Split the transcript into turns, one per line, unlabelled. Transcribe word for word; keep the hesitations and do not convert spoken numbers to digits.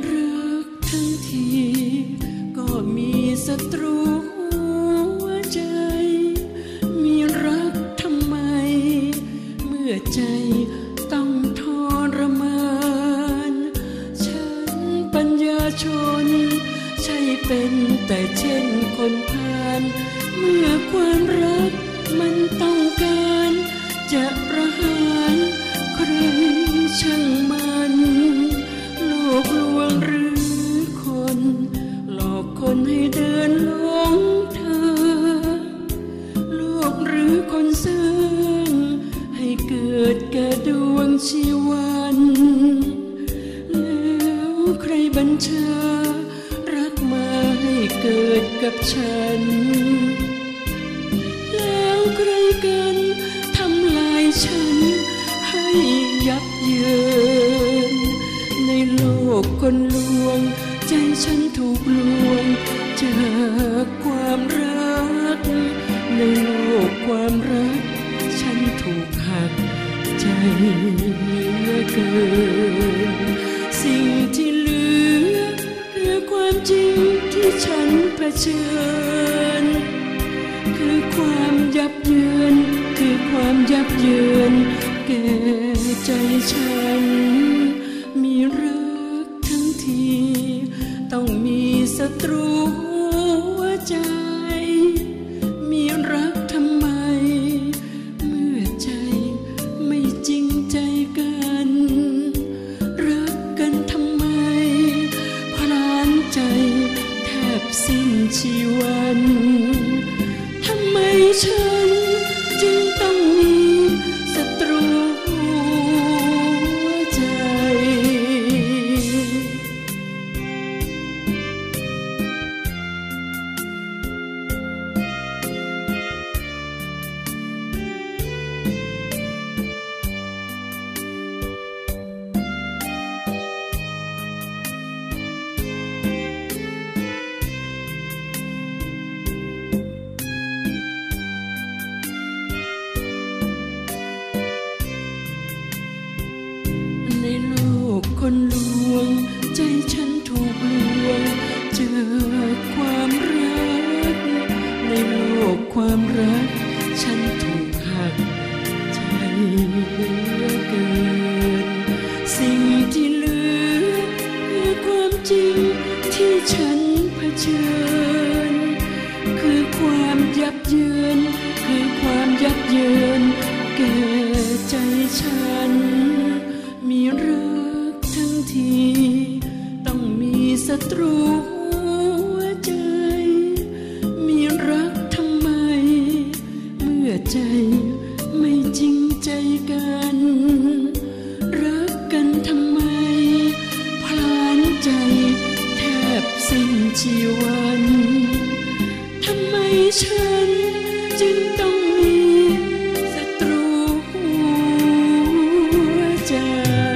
รักทั้งทีก็มีศัตรูหัวใจมีรักทำไมเมื่อใจต้องทรมานฉันปัญญาชนใช่เป็นแต่เช่นคนพาลเมื่อความรักมันต้องการจะประหารใครช่างมันโลกลวงหรือคนหลอกคนให้เดินหลงทางโลกหรือคนสร้างให้เกิดแก่ดวงชีวันแล้วใครบัญชารักมาให้เกิดกับฉันแล้วใครกันทำลายฉันให้ยับเยินในโลกคนลวงใจฉันถูกลวงจากความรักในโลกความรักฉันถูกหักใจเหลือเกินสิ่งที่เหลือคือความจริงที่ฉันเผชิญคือความยับเยินคือความยับเยินแก่ใจฉันมีรักทั้งทีต้องมีศัตรูหัวใจมีรักทำไมเมื่อใจไม่จริงใจกันรักกันทำไมพรานใจแทบสิ้นชีวันทำไมฉันจึงต้องมีศัตรูหัวใจในโลกคนลวงใจฉันถูกลวงเจอความรักในโลกความรักฉันถูกหักใจเหลือเกินสิ่งที่เหลือคือความจริงที่ฉันเผชิญคือความยับเยินคือความยับเยินแก่ใจฉันมีรักทั้งทีต้องมีศัตรูหัวใจมีรักทำไมเมื่อใจไม่จริงใจกันรักกันทำไมพลานใจแทบสิ้นชีวันทำไมฉันจึงต้องมีศัตรูหัวใจ